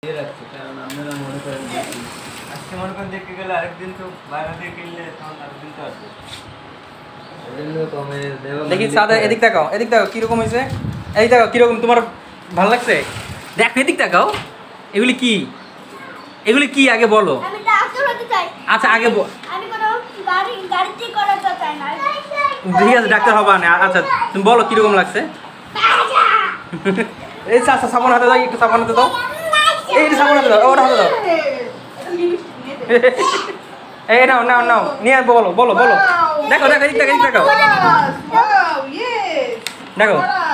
রাখছি কারণ আপনারা মনে করেন দেখি আজকে মনে করেন দেখতে গেলে আরেকদিন তো বাইরে দিয়ে কিনলে তখন আরেকদিন তো আসবে দেখি সাদা এদিক তাকাও কিরকম হয়েছে এদিক তাকাও কিরকম তোমার ভালো লাগছে দেখো এদিক তাকাও এগুলি কি আগে বলো আমি ডাক্তার হতে চাই আচ্ছা আগে আমি কোনো গাড়ি করাতে চাই না ঠিক আছে ডাক্তার হবা না আচ্ছা তুমি বলো কিরকম লাগছে এই আচ্ছা সাবান হাতে দাও একটু সাবান হাতে দাও এই সাবান হাতে দাও ওর হাতে দাও এই নাও নিয়ে বলো দেখো এদিক দেখো দেখো